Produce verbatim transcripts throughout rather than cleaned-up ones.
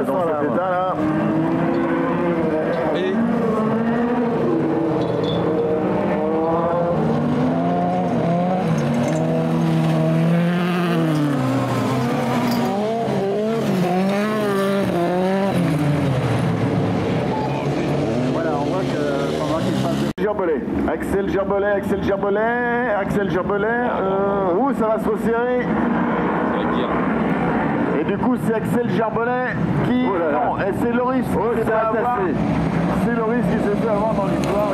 dans cet état-là. Et... Axel Gerbolet, Axel Gerbolet, Axel Gerbolet, euh, ouh, ça va se resserrer. Et du coup, c'est Axel Gerbolet qui... Oh là là. Non, et c'est Loris oh, qui s'est fait avoir. C'est Loris qui s'est fait avoir dans l'histoire.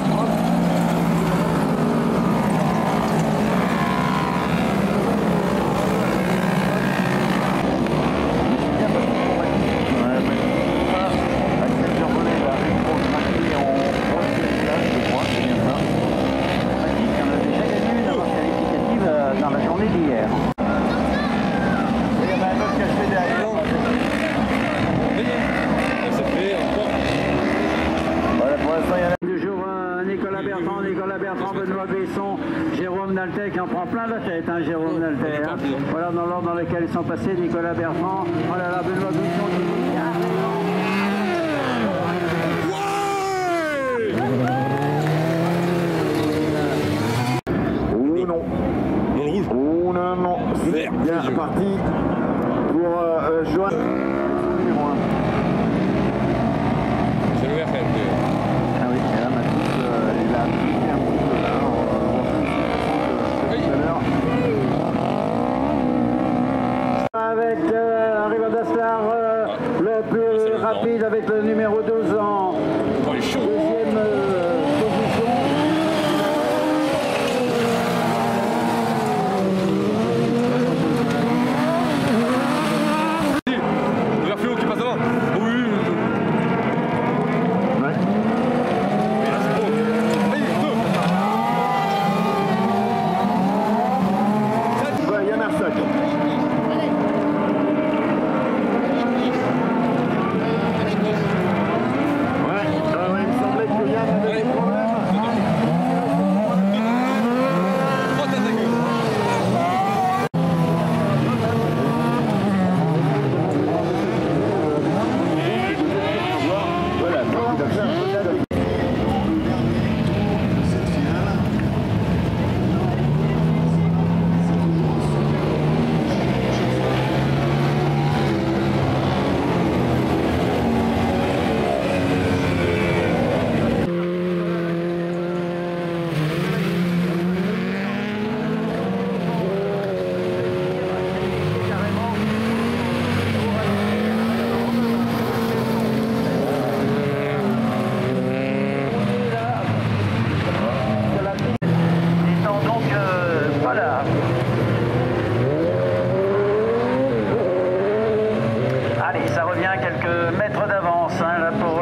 Qui en prend plein la tête, hein, Jérôme Nalter. Hein. Voilà dans l'ordre dans lequel ils sont passés, Nicolas Bertrand. Oh là là, Benoît Buisson qui dit oh non. Oh non, non, c'est bien reparti pour euh, Johan. C'est le R F. Ah oui, et là Mathis, euh, il a pris un petit peu là. Avec euh, Arriva Dastar, euh, le plus ah, rapide avec le numéro douze en oh, deuxième euh, position. De la fléau qui passe devant. Oui. Ouais. Et là c'est beau. Allez, deux. Ouais, Yann Arsac.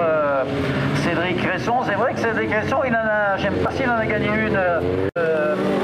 Cédric Cresson, c'est vrai que Cédric Cresson, il en a, j'aime pas s'il en a gagné une. Euh,